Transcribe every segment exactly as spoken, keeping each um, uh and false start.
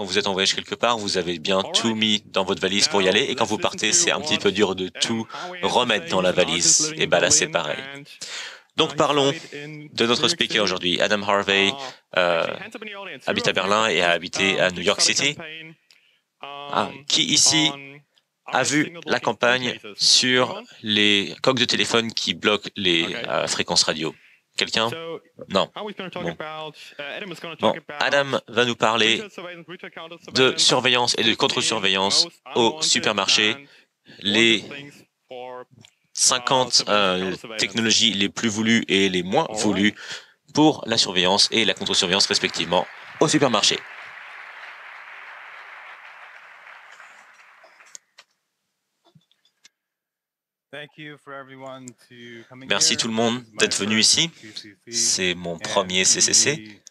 quand vous êtes en voyage quelque part, vous avez bien tout mis dans votre valise pour y aller, et quand vous partez, c'est un petit peu dur de tout remettre dans la valise. Et ben là, c'est pareil. Donc parlons de notre speaker aujourd'hui. Adam Harvey euh, habite à Berlin et a habité à New York City. Ah, qui ici a vu la campagne sur les coques de téléphone qui bloquent les euh, fréquences radio? Quelqu'un? Non. Bon. Bon, Adam va nous parler de surveillance et de contre-surveillance au supermarché, les cinquante euh, technologies les plus voulues et les moins voulues pour la surveillance et la contre-surveillance respectivement au supermarché. Merci tout le monde d'être venu ici. C'est mon premier C C C.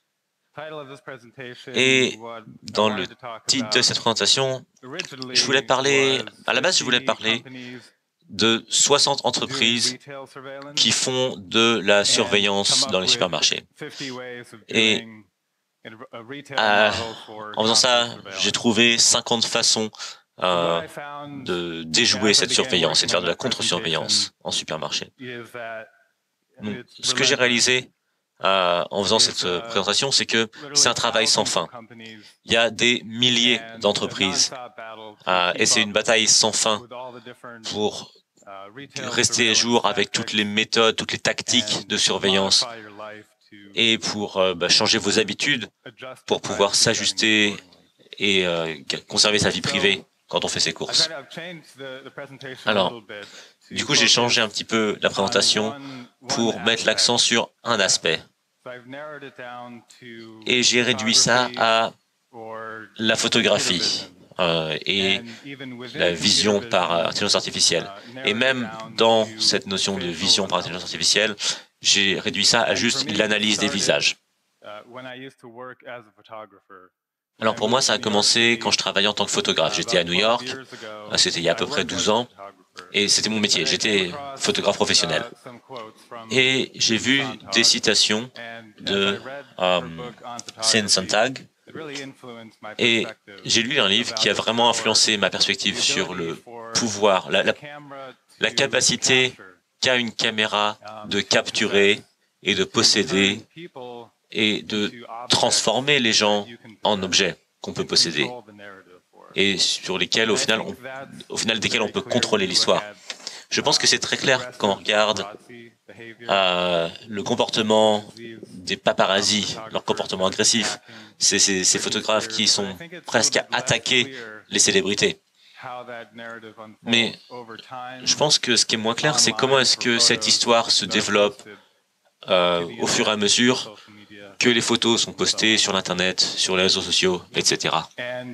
Et dans le titre de cette présentation, je voulais parler, à la base je voulais parler de soixante entreprises qui font de la surveillance dans les supermarchés. Et euh, en faisant ça, j'ai trouvé cinquante façons euh, de déjouer cette surveillance et de faire de la contre-surveillance en supermarché. Donc, ce que j'ai réalisé euh, en faisant cette euh, présentation, c'est que c'est un travail sans fin. Il y a des milliers d'entreprises euh, et c'est une bataille sans fin pour rester à jour avec toutes les méthodes, toutes les tactiques de surveillance et pour euh, bah, changer vos habitudes pour pouvoir s'ajuster et euh, conserver sa vie privée quand on fait ses courses. Alors, du coup, j'ai changé un petit peu la présentation pour mettre l'accent sur un aspect. Et j'ai réduit ça à la photographie euh, et la vision par intelligence artificielle. Et même dans cette notion de vision par intelligence artificielle, j'ai réduit ça à juste l'analyse des visages. Alors pour moi, ça a commencé quand je travaillais en tant que photographe. J'étais à New York, c'était il y a à peu près douze ans, et c'était mon métier. J'étais photographe professionnel. Et j'ai vu des citations de um, Sid Sontag, et j'ai lu un livre qui a vraiment influencé ma perspective sur le pouvoir, la, la, la capacité qu'a une caméra de capturer et de posséder et de transformer les gens en objets qu'on peut posséder et sur lesquels, au final, on, au final desquels on peut contrôler l'histoire. Je pense que c'est très clair quand on regarde euh, le comportement des paparazzis, leur comportement agressif, c'est ces, ces photographes qui sont presque à attaquer les célébrités. Mais je pense que ce qui est moins clair, c'est comment est-ce que cette histoire se développe euh, au fur et à mesure que les photos sont postées sur l'Internet, sur les réseaux sociaux, et cetera.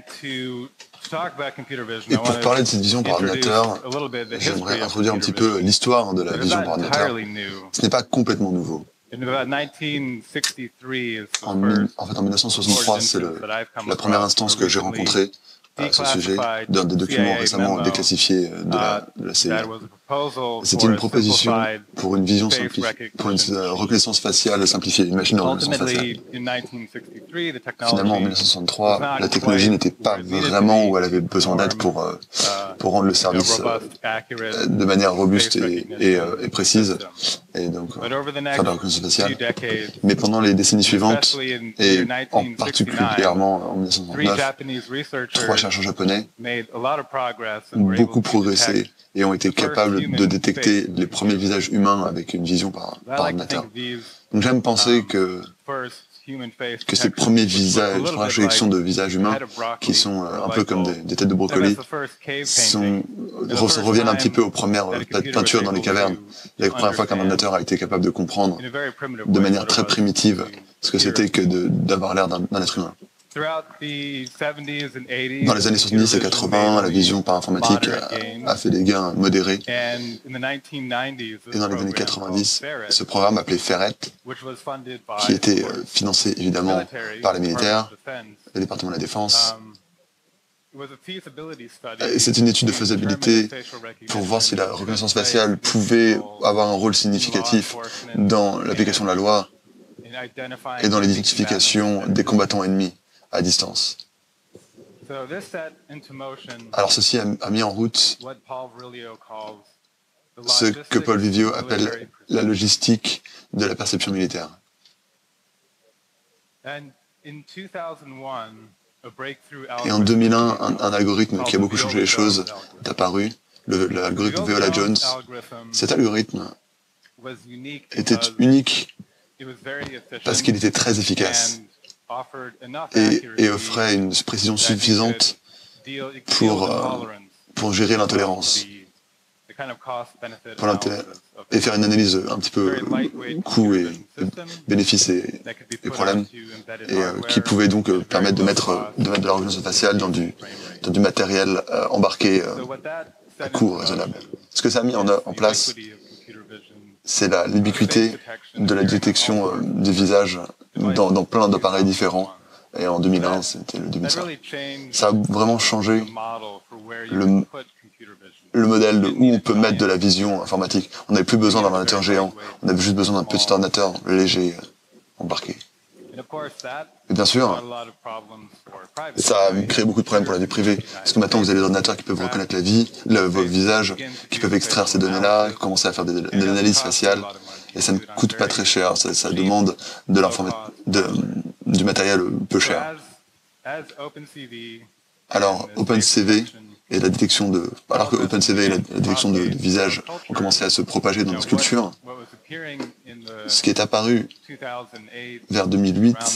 Et pour parler de cette vision par ordinateur, j'aimerais introduire un petit peu l'histoire de la vision par ordinateur. Ce n'est pas complètement nouveau. En, en fait, en mille neuf cent soixante-trois, c'est la première instance que j'ai rencontrée à ce sujet d'un des documents récemment déclassifiés de la, de la C I A. C'était une proposition pour une vision simplifiée, pour une reconnaissance faciale simplifiée, une machine de reconnaissance faciale. Finalement, en mille neuf cent soixante-trois, la technologie n'était pas vraiment où elle avait besoin d'être pour, euh, pour rendre le service euh, de manière robuste et, et, euh, et précise, et donc euh, faire de la reconnaissance faciale. Mais pendant les décennies suivantes, et en particulièrement en mille neuf cent soixante-neuf, trois chercheurs japonais ont beaucoup progressé et ont été capables de détecter les premiers visages humains avec une vision par, par ordinateur. Donc j'aime penser que, que ces premiers visages, la projection de visages humains, qui sont euh, un peu comme des, des têtes de brocoli, sont, reviennent un petit peu aux premières peintures dans les cavernes. La première fois qu'un ordinateur a été capable de comprendre de manière très primitive ce que c'était que d'avoir l'air d'un être humain. Dans les années soixante-dix et quatre-vingts, la vision par informatique a, a fait des gains modérés. Et dans les années quatre-vingt-dix, ce programme appelé Ferret, qui était financé évidemment par les militaires, le département de la Défense, c'est une étude de faisabilité pour voir si la reconnaissance faciale pouvait avoir un rôle significatif dans l'application de la loi et dans l'identification des combattants ennemis à distance. Alors ceci a, a mis en route ce que Paul Vivio appelle la logistique de la perception militaire. Et en deux mille un, un, un algorithme qui a beaucoup changé les choses est apparu, l'algorithme Viola-Jones. Cet algorithme était unique parce qu'il était très efficace et, et offrait une précision suffisante pour, euh, pour gérer l'intolérance et faire une analyse un petit peu coût et bénéfices et, et problèmes, et euh, qui pouvait donc euh, permettre de mettre, de mettre de la reconnaissance faciale dans du, dans du matériel euh, embarqué euh, à coût raisonnable. Ce que ça a mis en, en place, c'est l'ubiquité de la détection euh, des visages dans, dans plein d'appareils différents. Et en deux mille un, c'était le début de ça. Ça a vraiment changé le, le modèle de où on peut mettre de la vision informatique. On n'avait plus besoin d'un ordinateur géant, on avait juste besoin d'un petit ordinateur léger embarqué. Et bien sûr, ça a créé beaucoup de problèmes pour la vie privée, parce que maintenant vous avez des ordinateurs qui peuvent reconnaître la vie, le, vos visages, qui peuvent extraire ces données-là, commencer à faire des, des analyses faciales, et ça ne coûte pas très cher, ça, ça demande de de, du matériel peu cher. Alors, OpenCV et la détection de... Alors que OpenCV et la, la détection de, de visage ont commencé à se propager dans notre culture, ce qui est apparu vers deux mille huit,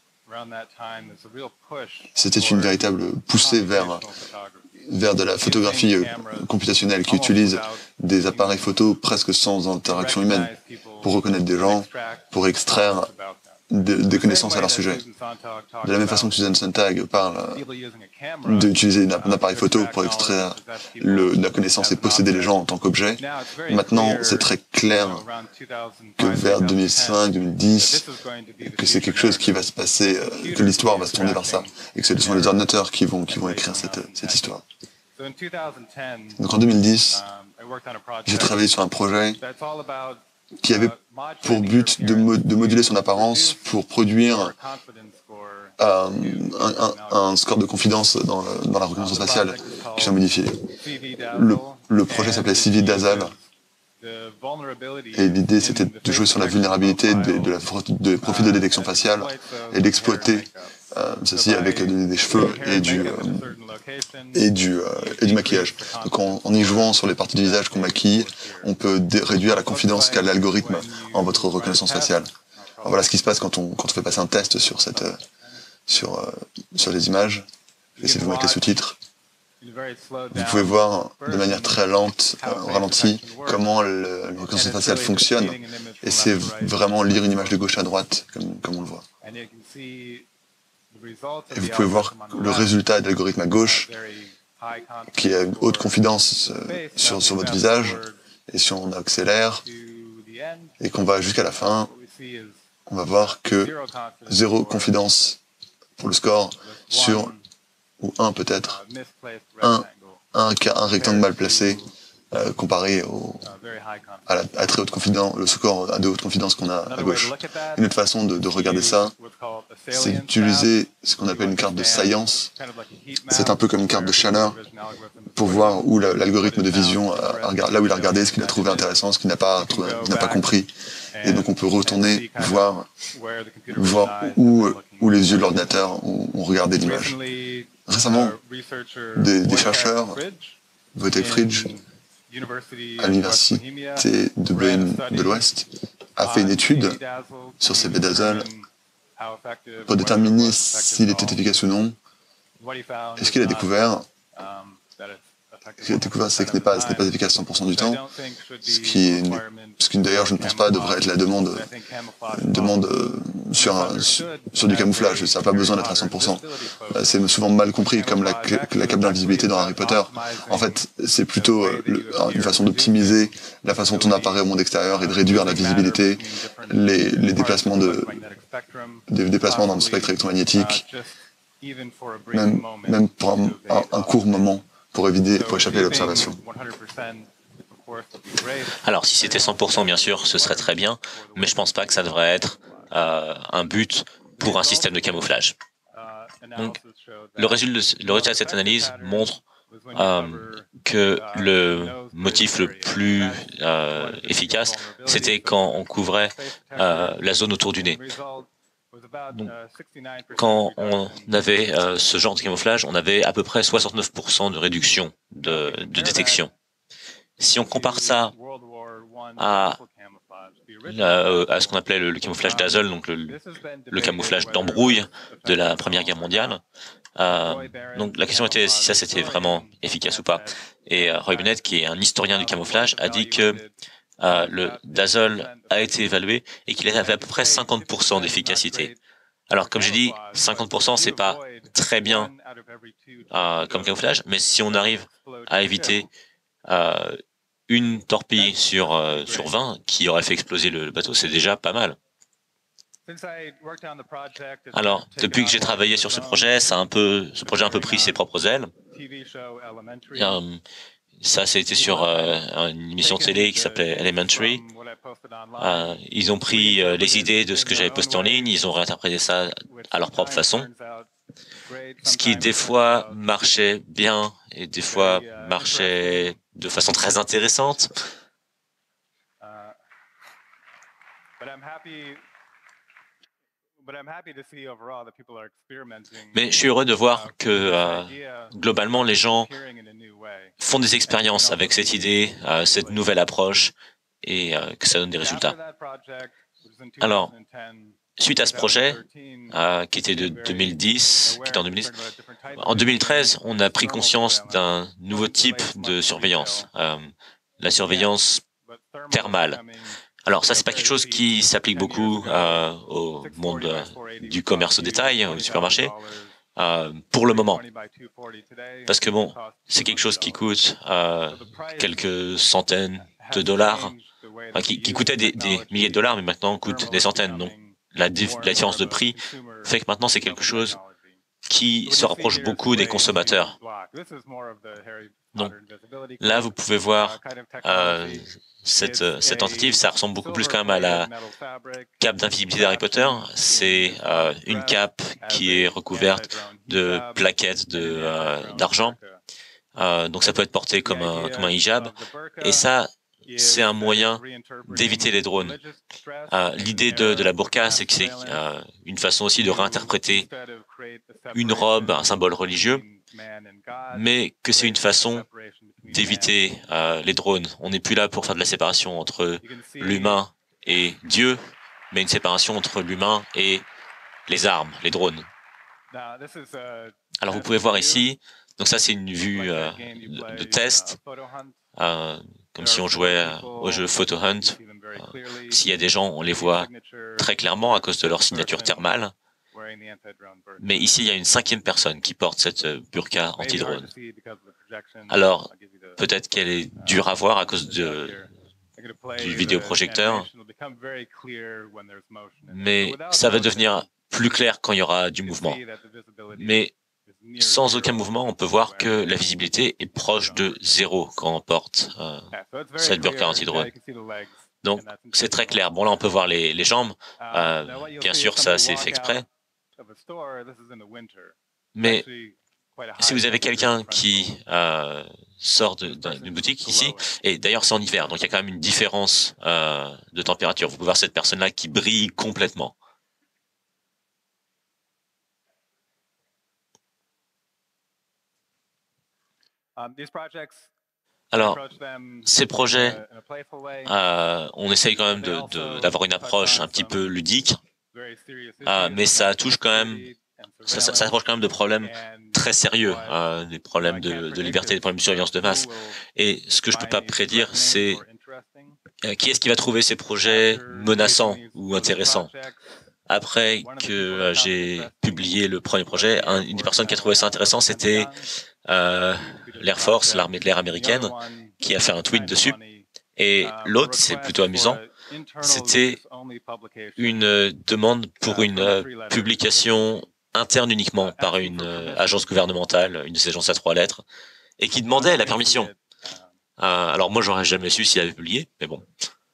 c'était une véritable poussée vers, vers de la photographie computationnelle qui utilise des appareils photo presque sans interaction humaine pour reconnaître des gens, pour extraire des, des connaissances à leur sujet. De la même façon que Susan Sontag parle d'utiliser un appareil photo pour extraire le, la connaissance et posséder les gens en tant qu'objet, maintenant c'est très clair que vers deux mille cinq, deux mille dix, que c'est quelque chose qui va se passer, que l'histoire va se tourner vers ça, et que ce sont les ordinateurs qui vont, qui vont écrire cette, cette histoire. Donc en deux mille dix, j'ai travaillé sur un projet qui avait pour but de, mo de moduler son apparence pour produire euh, un, un, un score de confidence dans, le, dans la reconnaissance faciale qui soit modifié. Le, le projet s'appelait C V Dasal et l'idée c'était de jouer sur la vulnérabilité de, de la de profil de détection faciale et d'exploiter euh, ceci avec des, des cheveux et du, euh, et, du, euh, et du maquillage. Donc en, en y jouant sur les parties du visage qu'on maquille, on peut réduire la confidence qu'a l'algorithme en votre reconnaissance faciale. Alors voilà ce qui se passe quand on, quand on fait passer un test sur, cette, euh, sur, euh, sur les images. Je vais essayer de vous mettre les sous-titres. Vous pouvez voir de manière très lente, euh, au ralenti, comment le, la reconnaissance faciale fonctionne. Et c'est vraiment lire une image de gauche à droite, comme, comme on le voit. Et vous pouvez voir le résultat de l'algorithme à gauche, qui a une haute confidence euh, sur, sur votre visage, et si on accélère, et qu'on va jusqu'à la fin, on va voir que zéro confidence pour le score sur, ou un peut-être, un, un, un rectangle mal placé, euh, comparé au, à, la, à très haute confidence, le score à de haute confidence qu'on a à gauche. Une autre façon de, de regarder ça, c'est d'utiliser ce qu'on appelle une carte de science. C'est un peu comme une carte de chaleur pour voir où l'algorithme de vision, a, a, là où il a regardé, ce qu'il a trouvé intéressant, ce qu'il n'a pas, n'a pas compris. Et donc on peut retourner voir, voir où, où les yeux de l'ordinateur ont, ont regardé l'image. Récemment, des, des chercheurs, Wojtek Fridge, à l'université de Brême de l'Ouest, a fait une étude sur C V Dasal pour déterminer s'il était efficace ou non. Et ce qu'il a découvert, ce qu'il a découvert, c'est que ce n'est pas, pas efficace cent pour cent du temps, ce qui, ce qui d'ailleurs, je ne pense pas, devrait être la demande, demande sur, un, sur, sur du camouflage. Ça n'a pas besoin d'être à cent pour cent. C'est souvent mal compris, comme la, la cape d'invisibilité dans Harry Potter. En fait, c'est plutôt le, une façon d'optimiser la façon dont on apparaît au monde extérieur et de réduire la visibilité, les, les déplacements, de, des déplacements dans le spectre électromagnétique, même, même pour un, un, un court moment, pour éviter, pour échapper à l'observation. Alors, si c'était cent pour cent, bien sûr, ce serait très bien, mais je pense pas que ça devrait être euh, un but pour un système de camouflage. Donc, le résultat, de, le résultat de cette analyse montre euh, que le motif le plus euh, efficace, c'était quand on couvrait euh, la zone autour du nez. Donc, quand on avait euh, ce genre de camouflage, on avait à peu près soixante-neuf pour cent de réduction de, de détection. Si on compare ça à, la, à ce qu'on appelait le, le camouflage dazzle, donc le, le camouflage d'embrouille de la Première Guerre mondiale, euh, donc la question était si ça c'était vraiment efficace ou pas. Et euh, Roy Bennett, qui est un historien du camouflage, a dit que euh, le dazzle a été évalué et qu'il avait à peu près cinquante pour cent d'efficacité. Alors, comme j'ai dit, cinquante pour cent, c'est pas très bien euh, comme camouflage, mais si on arrive à éviter euh, une torpille sur, euh, sur vingt qui aurait fait exploser le, le bateau, c'est déjà pas mal. Alors, depuis que j'ai travaillé sur ce projet, ça a un peu, ce projet a un peu pris ses propres ailes. Euh, ça, c'était sur euh, une émission de télé qui s'appelait Elementary. Euh, ils ont pris euh, les idées de ce que j'avais posté en ligne, ils ont réinterprété ça à leur propre façon. Ce qui, des fois, marchait bien et des fois marchait de façon très intéressante. Mais je suis heureux de voir que, euh, globalement, les gens font des expériences avec cette idée, euh, cette nouvelle approche, et euh, que ça donne des résultats. Alors, suite à ce projet, euh, qui était de deux mille dix, qui était en deux mille dix, en deux mille treize, on a pris conscience d'un nouveau type de surveillance, euh, la surveillance thermale. Alors ça, c'est pas quelque chose qui s'applique beaucoup euh, au monde euh, du commerce au détail, au supermarché, euh, pour le moment. Parce que bon, c'est quelque chose qui coûte euh, quelques centaines de dollars, enfin, qui, qui coûtait des, des milliers de dollars, mais maintenant coûte des centaines. Donc la, la différence de prix fait que maintenant c'est quelque chose qui se rapproche beaucoup des consommateurs. Donc là, vous pouvez voir euh, cette, cette tentative, ça ressemble beaucoup plus quand même à la cape d'invisibilité d'Harry Potter. C'est euh, une cape qui est recouverte de plaquettes de, euh, d'argent. Euh, donc ça peut être porté comme un, comme un hijab. Et ça, c'est un moyen d'éviter les drones. Euh, l'idée de, de la burqa, c'est que c'est euh, une façon aussi de réinterpréter une robe, un symbole religieux, mais que c'est une façon d'éviter euh, les drones. On n'est plus là pour faire de la séparation entre l'humain et Dieu, mais une séparation entre l'humain et les armes, les drones. Alors vous pouvez voir ici, donc ça c'est une vue euh, de, de test, euh, comme si on jouait au jeu Photo Hunt. Euh, S'il y a des gens, on les voit très clairement à cause de leur signature thermale. Mais ici, il y a une cinquième personne qui porte cette burqa anti-drone. Alors, peut-être qu'elle est dure à voir à cause de, du vidéoprojecteur, mais ça va devenir plus clair quand il y aura du mouvement. Mais sans aucun mouvement, on peut voir que la visibilité est proche de zéro quand on porte euh, cette burqa anti-drone. Donc, c'est très clair. Bon, là, on peut voir les, les jambes. Euh, bien sûr, ça, c'est fait exprès. Mais si vous avez quelqu'un qui euh, sort d'une boutique ici, et d'ailleurs c'est en hiver, donc il y a quand même une différence euh, de température. Vous pouvez voir cette personne-là qui brille complètement. Alors, ces projets, euh, on essaye quand même d'avoir de, de, une approche un petit peu ludique, euh, mais ça touche quand même, ça, ça, ça approche quand même de problèmes très sérieux, euh, des problèmes de, de liberté, des problèmes de surveillance de masse. Et ce que je peux pas prédire, c'est euh, qui est-ce qui va trouver ces projets menaçants ou intéressants. Après que euh, j'ai publié le premier projet, un, une des personnes qui a trouvé ça intéressant, c'était euh, l'Air Force, l'armée de l'air américaine, qui a fait un tweet dessus. Et l'autre, c'est plutôt amusant, c'était une demande pour une euh, publication interne uniquement par une euh, agence gouvernementale, une de ces agences à trois lettres, et qui demandait la permission. Euh, alors moi, j'aurais jamais su s'il avait publié, mais bon.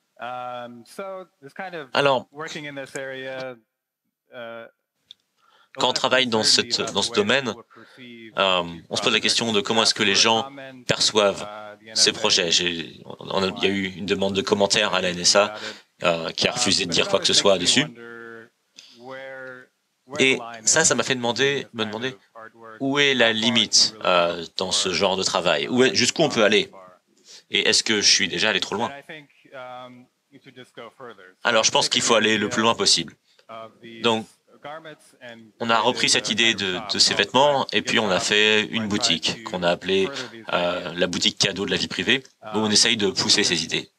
Alors, quand on travaille dans, cette, dans ce domaine, euh, on se pose la question de comment est-ce que les gens perçoivent ces projets. J'ai, on a, il y a eu une demande de commentaires à la N S A euh, qui a refusé de dire quoi que ce soit dessus. Et ça, ça m'a fait demander, me demander où est la limite euh, dans ce genre de travail, où est, jusqu'où on peut aller, et est-ce que je suis déjà allé trop loin? Alors, je pense qu'il faut aller le plus loin possible. Donc, on a repris cette idée de, de ces vêtements et puis on a fait une boutique qu'on a appelée euh, la boutique cadeau de la vie privée, où on essaye de pousser ces idées.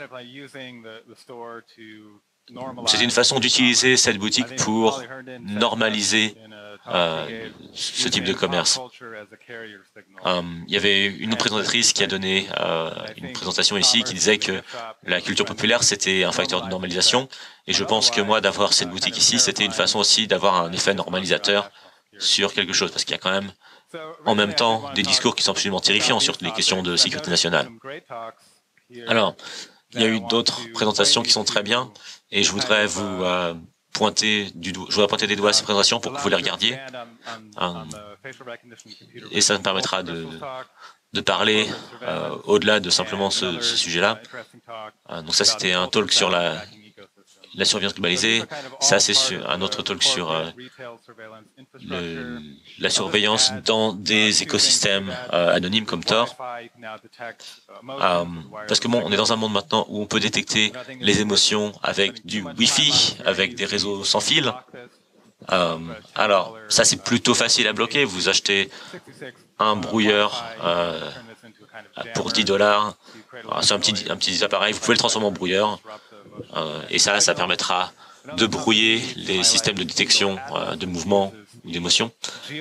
C'était une façon d'utiliser cette boutique pour normaliser euh, ce type de commerce. Euh, il y avait une autre présentatrice qui a donné euh, une présentation ici qui disait que la culture populaire, c'était un facteur de normalisation. Et je pense que moi, d'avoir cette boutique ici, c'était une façon aussi d'avoir un effet normalisateur sur quelque chose, parce qu'il y a quand même, en même temps, des discours qui sont absolument terrifiants sur les questions de sécurité nationale. Alors, il y a eu d'autres présentations qui sont très bien, et je voudrais vous euh, pointer du doigt, je voudrais pointer des doigts à ces présentations pour que vous les regardiez. Um, et ça me permettra de, de parler euh, au-delà de simplement ce, ce sujet-là. Euh, donc ça, c'était un talk sur la, la surveillance globalisée. Ça, c'est un autre talk sur euh, le, la surveillance dans des écosystèmes euh, anonymes comme Tor. Euh, parce que bon, on est dans un monde maintenant où on peut détecter les émotions avec du Wi-Fi, avec des réseaux sans fil. Euh, alors, ça c'est plutôt facile à bloquer. Vous achetez un brouilleur euh, pour dix dollars. C'est un petit, un petit appareil, vous pouvez le transformer en brouilleur. Euh, et ça, ça permettra de brouiller les systèmes de détection euh, de mouvement ou d'émotion.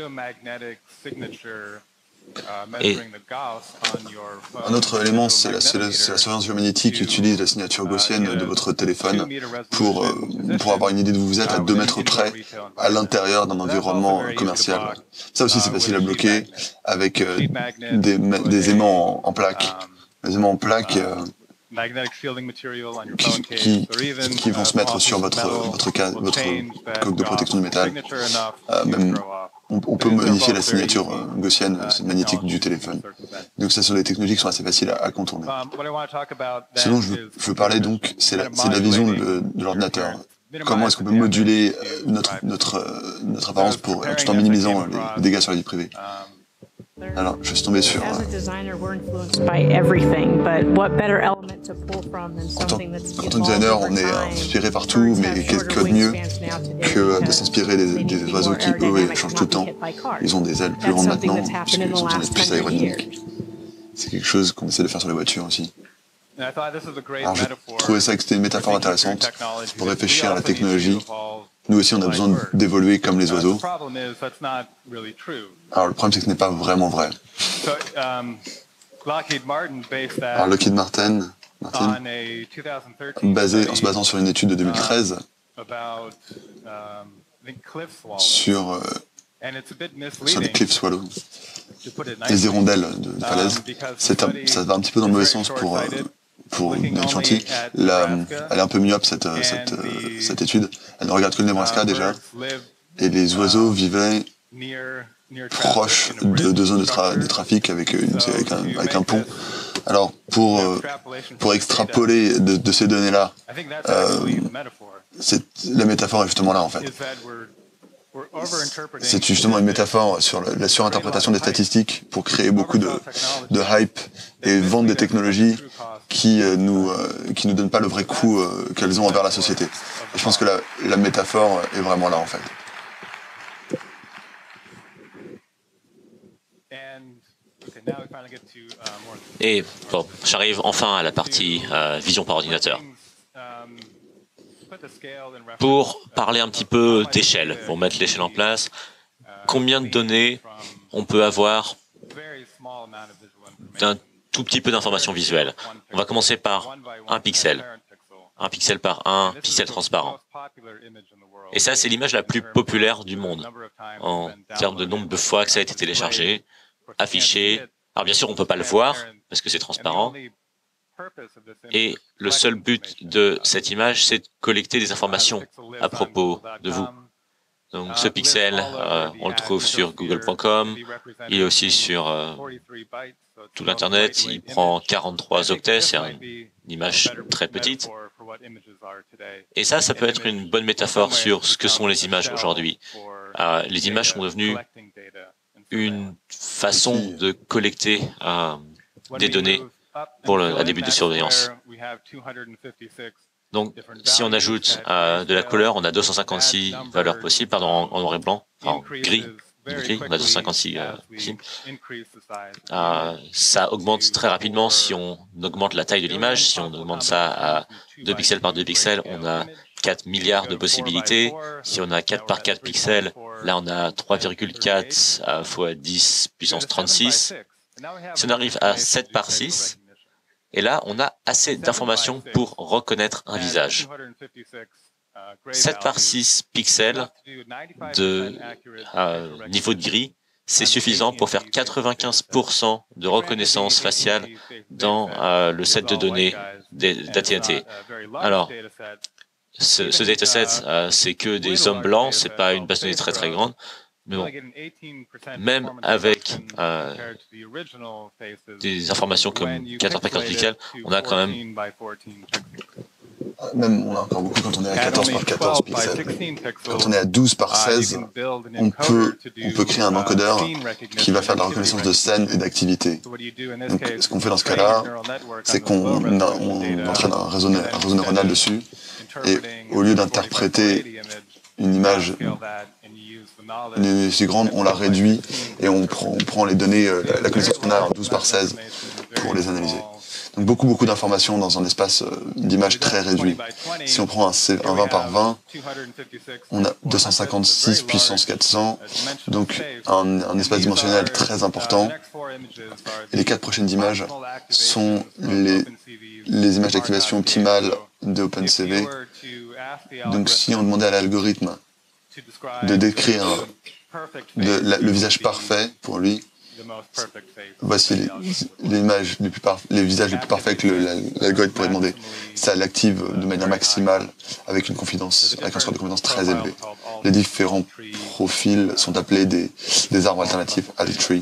Et un autre élément, c'est la, la, la surveillance géomagnétique qui utilise la signature gaussienne de votre téléphone pour, euh, pour avoir une idée de où vous êtes à deux mètres près à l'intérieur d'un environnement commercial. Ça aussi, c'est facile à bloquer avec euh, des, des aimants en, en plaques. Les aimants en plaques euh, qui, qui, qui vont se mettre sur votre, votre, cas, votre coque de protection de métal. Euh, même, on, on peut modifier la signature euh, gaussienne euh, magnétique du téléphone. Donc ça, ce sont des technologies qui sont assez faciles à, à contourner. Ce dont je veux, je veux parler donc, c'est la, la vision de, de l'ordinateur. Comment est-ce qu'on peut moduler euh, notre, notre, euh, notre apparence pour, euh, tout en minimisant les, les dégâts sur la vie privée. Alors, je suis tombé sur... Euh, en, tant, en tant que designer, on est inspiré partout, mais qu'est-ce que de mieux que de s'inspirer des, des oiseaux qui, eux, changent tout le temps. Ils ont des ailes plus grandes maintenant, puisqu'ils ont besoin d'être plus aérodynamiques. C'est quelque chose qu'on essaie de faire sur les voitures aussi. Alors, je trouvais ça que c'était une métaphore intéressante pour réfléchir à la technologie. Nous aussi, on a besoin d'évoluer comme les oiseaux. Alors, le problème, c'est que ce n'est pas vraiment vrai. Alors, Lockheed Martin, Martin basé, en se basant sur une étude de deux mille treize, sur, euh, sur les cliff swallows, les hirondelles de, de falaise. Un, ça va un petit peu dans le mauvais sens pour... Euh, pour David Chanty. La, elle est un peu myope, cette, cette, cette étude. Elle ne regarde que le Nebraska déjà. Et les oiseaux vivaient proches de, de zones de, tra, de trafic avec, une, avec, un, avec un pont. Alors, pour, pour extrapoler de, de ces données-là, euh, la métaphore est justement là, en fait. C'est justement une métaphore sur la surinterprétation des statistiques pour créer beaucoup de, de hype et vendre des technologies qui euh, nous euh, qui nous donnent pas le vrai coût euh, qu'elles ont envers la société. Et je pense que la, la métaphore est vraiment là, en fait. Et bon, j'arrive enfin à la partie euh, vision par ordinateur. Pour parler un petit peu d'échelle, pour mettre l'échelle en place, combien de données on peut avoir d'un tout petit peu d'informations visuelles. On va commencer par un pixel, un pixel par un pixel transparent. Et ça, c'est l'image la plus populaire du monde, en termes de nombre de fois que ça a été téléchargé, affiché. Alors bien sûr, on ne peut pas le voir, parce que c'est transparent. Et le seul but de cette image, c'est de collecter des informations à propos de vous. Donc ce pixel, euh, on le trouve sur google point com, il est aussi sur euh, tout l'Internet, il prend quarante-trois octets, c'est un, une image très petite. Et ça, ça peut être une bonne métaphore sur ce que sont les images aujourd'hui. Euh, les images sont devenues une façon de collecter euh, des données pour le, un début de surveillance. Donc, si on ajoute euh, de la couleur, on a deux cent cinquante-six valeurs possibles, pardon, en, en noir et blanc, enfin, en gris, gris, on a deux cent cinquante-six euh, possibles. Euh, ça augmente très rapidement si on augmente la taille de l'image. Si on augmente ça à deux pixels par deux pixels, on a quatre milliards de possibilités. Si on a quatre par quatre pixels, là on a trois virgule quatre fois dix puissance trente-six. Si on arrive à sept par six, et là, on a assez d'informations pour reconnaître un visage. sept par six pixels de euh, niveau de gris, c'est suffisant pour faire quatre-vingt-quinze pour cent de reconnaissance faciale dans euh, le set de données d'A T and T. Alors, ce, ce dataset, euh, c'est que des hommes blancs, c'est pas une base de données très très grande. Mais bon, même avec euh, des informations comme quatorze par quatorze pixels, on a quand même... Même, on a encore beaucoup quand on est à quatorze par quatorze pixels. Quand on est à douze par seize, on peut, on peut créer un encodeur qui va faire de la reconnaissance de scène et d'activité. Donc, ce qu'on fait dans ce cas-là, c'est qu'on on entraîne un réseau, un réseau neuronal dessus, et au lieu d'interpréter une image si grande, on la réduit et on prend, on prend les données, euh, la, la connaissance qu'on a en douze par seize pour les analyser. Donc beaucoup, beaucoup d'informations dans un espace euh, d'images très réduit. Si on prend un, C, un vingt par vingt, on a deux cent cinquante-six puissance quatre cents, donc un, un espace dimensionnel très important. Et les quatre prochaines images sont les, les images d'activation optimale de OpenCV. Donc si on demandait à l'algorithme de décrire de, la, le visage parfait pour lui, voici les, les images les, plus les visages les plus parfaits que l'algorithme pourrait demander. Ça l'active de manière maximale avec une confidence, avec un score de confidence très élevé. Les différents profils sont appelés des, des arbres alternatifs à des trees.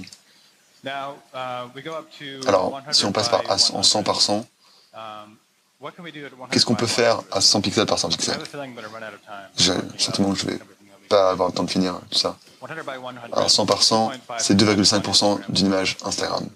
Alors, si on passe par en cent par cent, qu'est-ce qu'on peut faire à cent pixels par cent pixels? J'ai le sentiment que je vais pas avoir le temps de finir tout ça. Alors cent par cent, c'est deux virgule cinq pour cent d'une image Instagram.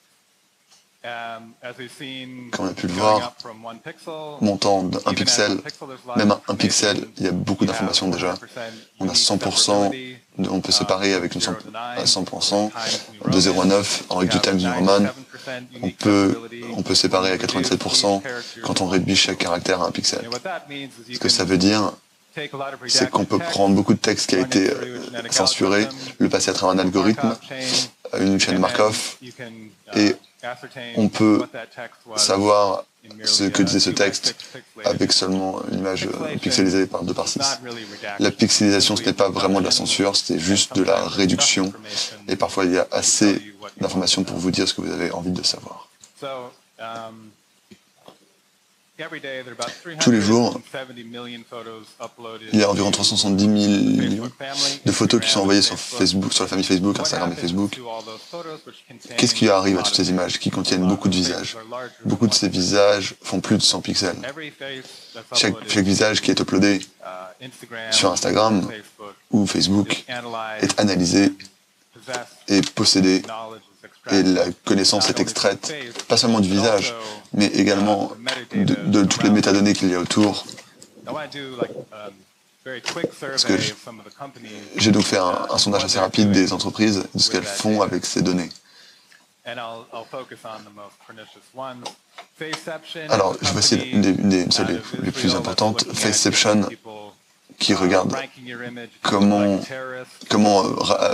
Comme on a pu le voir, montant d'un pixel, même un, un pixel, il y a beaucoup d'informations déjà. On a cent pour cent, de, on peut séparer avec une cent, à cent pour cent de zéro à neuf en règle du Times New Roman. On peut, on peut séparer à quatre-vingt-dix-sept pour cent quand on réduit chaque caractère à un pixel. Ce que ça veut dire, c'est qu'on peut prendre beaucoup de texte qui a été euh, censuré, le passer à travers un algorithme, une chaîne Markov, et on peut savoir ce que disait ce texte avec seulement une image pixelisée par deux par six. La pixelisation, ce n'est pas vraiment de la censure, c'est juste de la réduction, et parfois il y a assez d'informations pour vous dire ce que vous avez envie de savoir. Tous les jours, il y a environ trois cent soixante-dix millions de photos qui sont envoyées sur Facebook, sur la famille Facebook, Instagram et Facebook. Qu'est-ce qui arrive à toutes ces images qui contiennent beaucoup de visages? Beaucoup de ces visages font plus de cent pixels. Chaque, chaque visage qui est uploadé sur Instagram ou Facebook est analysé et possédé. Et la connaissance est extraite, pas seulement du visage, mais également de, de toutes les métadonnées qu'il y a autour. Parce que j'ai donc fait un, un sondage assez rapide des entreprises, de ce qu'elles font avec ces données. Alors, je vais essayer une des, une des celles les, les plus importantes, Faceception, qui regarde comment, comment, euh,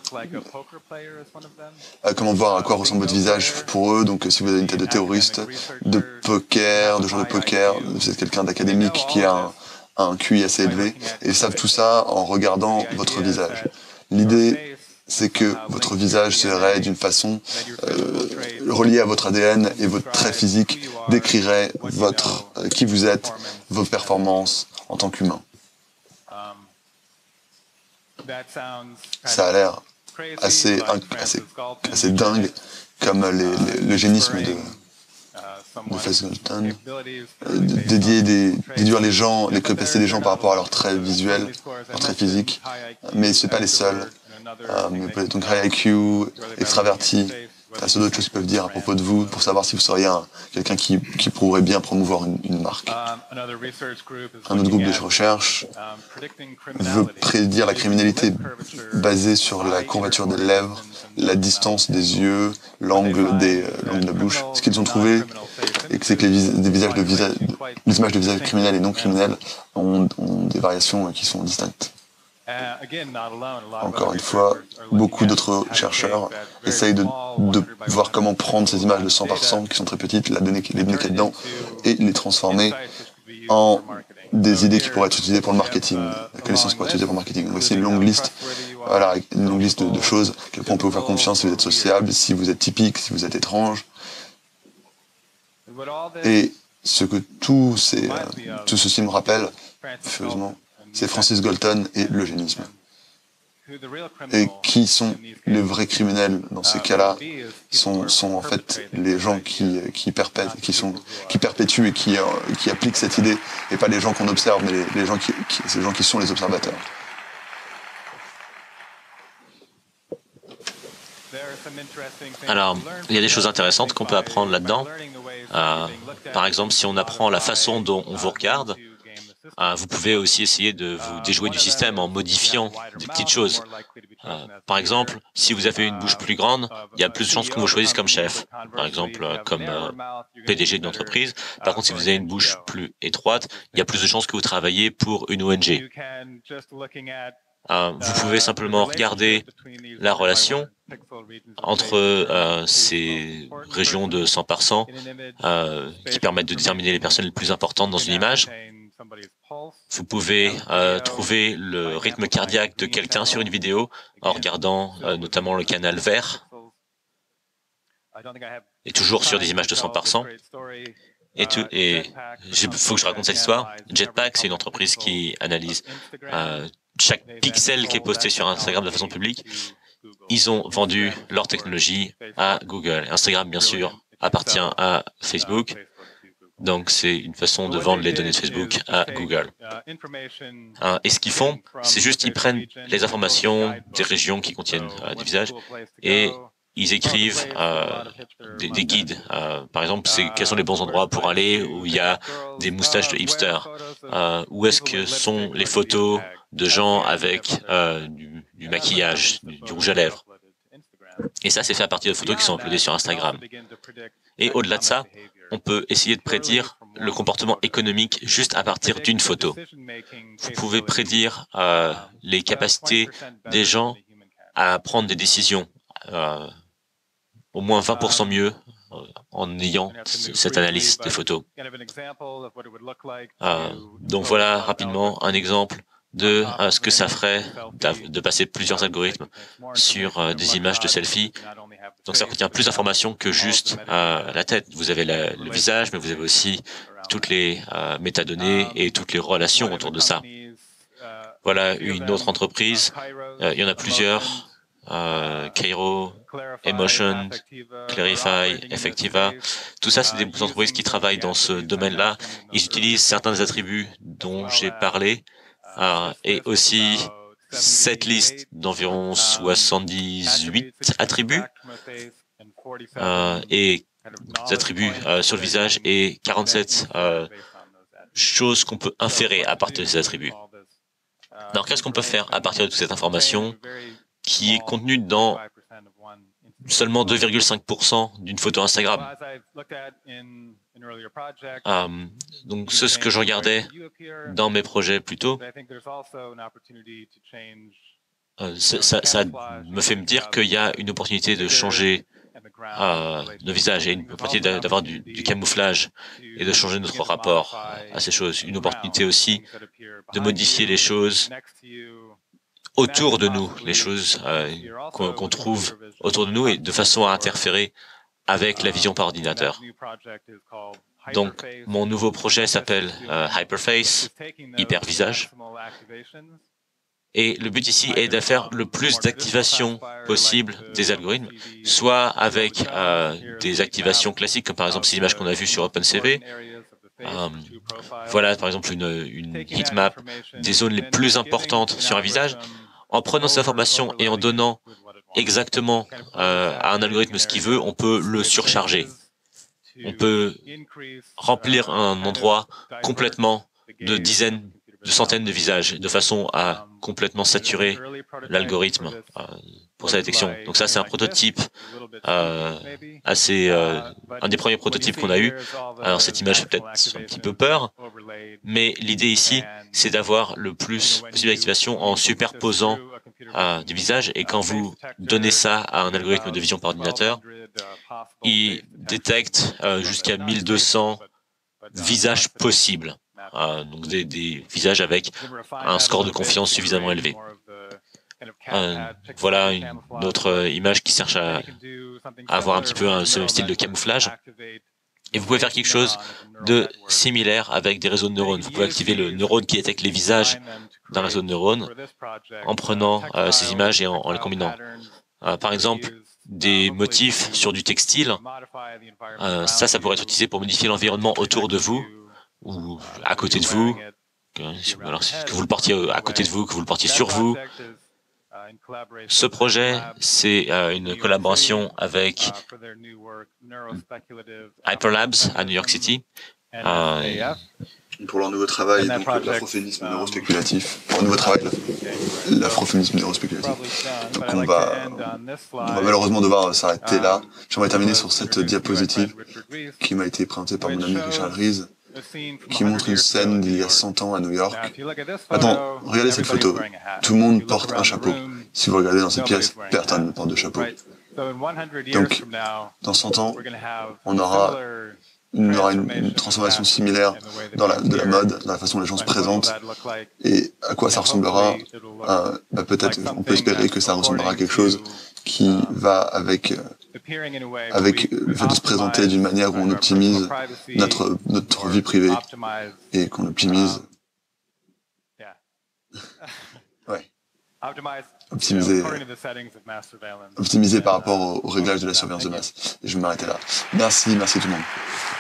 euh, comment voir à quoi ressemble votre visage pour eux. Donc si vous avez une tête de terroriste, de poker, de joueur de poker, vous êtes quelqu'un d'académique qui a un, un Q I assez élevé, et ils savent tout ça en regardant votre visage. L'idée, c'est que votre visage serait d'une façon euh, reliée à votre A D N, et votre trait physique décrirait votre, euh, qui vous êtes, vos performances en tant qu'humain. Ça a l'air assez, assez, assez dingue, comme les, les, le génisme de, de Fessgelton, dédier des, déduire les gens, les capacités des gens par rapport à leurs traits visuels, leurs traits physiques, mais ce n'est pas les seuls. Euh, donc high I Q, extraverti, il y a d'autres choses qu'ils peuvent dire à propos de vous pour savoir si vous seriez quelqu'un qui, qui pourrait bien promouvoir une, une marque. Un autre groupe de recherche veut prédire la criminalité basée sur la courbature des lèvres, la distance des yeux, l'angle des, euh, l'angle de la bouche. Ce qu'ils ont trouvé, c'est que les, vis des visages de visa les images de visages criminels et non criminels ont, ont des variations qui sont distinctes. Encore une fois, beaucoup d'autres chercheurs essayent de, de voir comment prendre ces images de cent par cent, qui sont très petites, la donner, les donner qu'il y a dedans, et les transformer en des idées qui pourraient être utilisées pour le marketing, la connaissance pourrait être utilisée pour le marketing. Voici une longue liste, voilà, une longue liste de, de choses, à quel point on peut vous faire confiance si vous êtes sociable, si vous êtes typique, si vous êtes étrange. Et ce que tout, ces, euh, tout ceci me rappelle, furieusement, c'est Francis Galton et l'eugénisme. Et qui sont les vrais criminels dans ces cas-là sont, sont en fait les gens qui, qui, perpètent, qui, sont, qui perpétuent et qui, euh, qui appliquent cette idée, et pas les gens qu'on observe, mais les, les gens qui, qui, ces gens qui sont les observateurs. Alors, il y a des choses intéressantes qu'on peut apprendre là-dedans. Euh, par exemple, si on apprend la façon dont on vous regarde, Euh, vous pouvez aussi essayer de vous déjouer du système en modifiant des petites choses. Euh, par exemple, si vous avez une bouche plus grande, il y a plus de chances qu'on vous choisisse comme chef. Par exemple, euh, comme euh, P D G d'une entreprise. Par contre, si vous avez une bouche plus étroite, il y a plus de chances que vous travaillez pour une O N G. Euh, vous pouvez simplement regarder la relation entre euh, ces régions de cent pour cent euh, qui permettent de déterminer les personnes les plus importantes dans une image. Vous pouvez euh, trouver le rythme cardiaque de quelqu'un sur une vidéo en regardant euh, notamment le canal vert, et toujours sur des images de cent pour cent. Et il faut que je raconte cette histoire. Jetpack, c'est une entreprise qui analyse euh, chaque pixel qui est posté sur Instagram de façon publique. Ils ont vendu leur technologie à Google. Instagram, bien sûr, appartient à Facebook. Donc, c'est une façon de vendre les données de Facebook à Google. Hein, et ce qu'ils font, c'est juste ils prennent les informations des régions qui contiennent euh, des visages et ils écrivent euh, des, des guides. Euh, par exemple, c'est quels sont les bons endroits pour aller où il y a des moustaches de hipsters. Euh, où est-ce que sont les photos de gens avec euh, du, du maquillage, du, du rouge à lèvres. Et ça, c'est fait à partir de photos qui sont uploadées sur Instagram. Et au-delà de ça, on peut essayer de prédire le comportement économique juste à partir d'une photo. Vous pouvez prédire euh, les capacités des gens à prendre des décisions euh, au moins vingt pour cent mieux euh, en ayant cette analyse des photos. Euh, donc voilà rapidement un exemple de euh, ce que ça ferait de passer plusieurs algorithmes sur euh, des images de selfie. Donc ça contient plus d'informations que juste euh, la tête. Vous avez la, le visage, mais vous avez aussi toutes les euh, métadonnées et toutes les relations autour de ça. Voilà une autre entreprise. Euh, il y en a plusieurs. Euh, Cairo, Emotion, Clarify, Effectiva. Tout ça, c'est des entreprises qui travaillent dans ce domaine-là. Ils utilisent certains des attributs dont j'ai parlé. Euh, et aussi cette liste d'environ soixante-dix-huit attributs euh, et des attributs euh, sur le visage et quarante-sept euh, choses qu'on peut inférer à partir de ces attributs. Alors, qu'est-ce qu'on peut faire à partir de toute cette information qui est contenue dans seulement deux virgule cinq pour cent d'une photo Instagram? Um, donc, c'est ce que je regardais dans mes projets plus tôt. Euh, ça, ça, ça me fait me dire qu'il y a une opportunité de changer euh, nos visages et une opportunité d'avoir du, du camouflage et de changer notre rapport à ces choses. Une opportunité aussi de modifier les choses autour de nous, les choses euh, qu'on qu'on trouve autour de nous et de façon à interférer avec la vision par ordinateur. Donc, mon nouveau projet s'appelle euh, Hyperface, Hypervisage. Et le but ici est de faire le plus d'activation possible des algorithmes, soit avec euh, des activations classiques, comme par exemple ces images qu'on a vues sur OpenCV. Euh, voilà, par exemple, une, une heatmap des zones les plus importantes sur un visage. En prenant ces informations et en donnant exactement euh, à un algorithme ce qu'il veut, on peut le surcharger. On peut remplir un endroit complètement de dizaines, de centaines de visages, de façon à complètement saturer l'algorithme euh, pour sa détection. Donc ça, c'est un prototype euh, assez, euh, un des premiers prototypes qu'on a eu. Alors cette image fait peut-être un petit peu peur, mais l'idée ici, c'est d'avoir le plus possible d'activation en superposant euh, des visages, et quand vous donnez ça à un algorithme de vision par ordinateur, il détecte euh, jusqu'à mille deux cents visages possibles. Euh, donc des, des visages avec un score de confiance suffisamment élevé. Euh, voilà une autre image qui cherche à, à avoir un petit peu un, ce même style de camouflage. Et vous pouvez faire quelque chose de similaire avec des réseaux de neurones. Vous pouvez activer le neurone qui détecte les visages d'un réseau de neurones en prenant euh, ces images et en, en les combinant. Euh, par exemple, des motifs sur du textile, euh, ça, ça pourrait être utilisé pour modifier l'environnement autour de vous ou à côté de vous, que, alors, que vous le portiez à côté de vous, que vous le portiez sur vous. Ce projet, c'est euh, une collaboration avec Hyperlabs à New York City. Euh, pour leur nouveau travail, donc l'afroféminisme neurospéculatif. Pour leur nouveau travail, l'afroféminisme neurospéculatif. Donc on va, on va malheureusement devoir s'arrêter là. J'aimerais terminer sur cette diapositive qui m'a été présentée par mon ami Richard Rees, qui montre une scène d'il y a cent ans à New York. Attends, regardez cette photo. Tout le monde porte un chapeau. Si vous regardez dans cette pièce, personne ne porte de chapeau. Donc, dans cent ans, on aura une, aura une, une transformation similaire dans la, de la mode, dans la façon dont les gens se présentent. Et à quoi ça ressemblera euh, bah, peut-être, on peut espérer que ça ressemblera à quelque chose qui va avec, avec le fait de se présenter d'une manière où on optimise notre, notre vie privée et qu'on optimise... Ouais. Optimiser, optimiser par rapport au, au réglage de la surveillance de masse. Et je vais m'arrêter là. Merci, merci tout le monde.